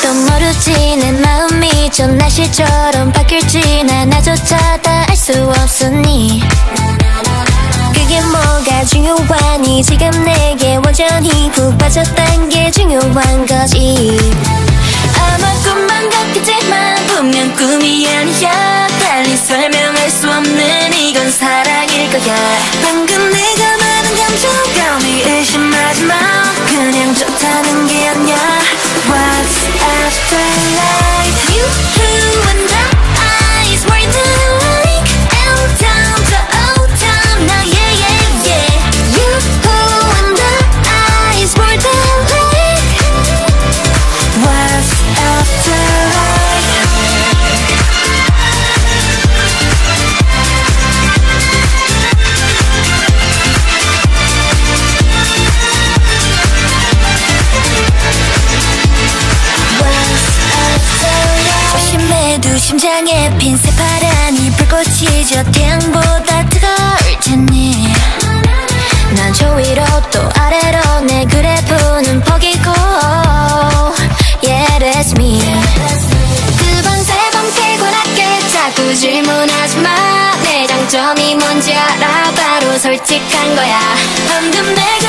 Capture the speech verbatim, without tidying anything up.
또 모르지 내 마음이 좀 날씨처럼 바뀔지 난 나조차 다 알 수 없으니 그게 뭐가 중요하니 지금 내게 완전히 푹 빠졌단 게 중요한 거지. 아마 꿈만 같겠지만 분명 꿈이 아니야. 달리 설명할 수 없는 이건 사랑일 거야. 방금 내가 말한 감정감이 의심하지 마. 그냥 좋다는 게 아니야. What's after life? You who and the eyes were the like L down to O down now yeah yeah yeah. You who and the eyes were the like What's after life? 조심해도 심장에 핀 새파란 이 불꽃이 저 태양보다 뜨거울 테니 난 저 위로 또 아래로 내 그래프는 포기고 Yeah that's me. 두 번 세 번 피곤하게 자꾸 질문하지 마. 내 장점이 뭔지 알아. 바로 솔직한 거야. 방금 내가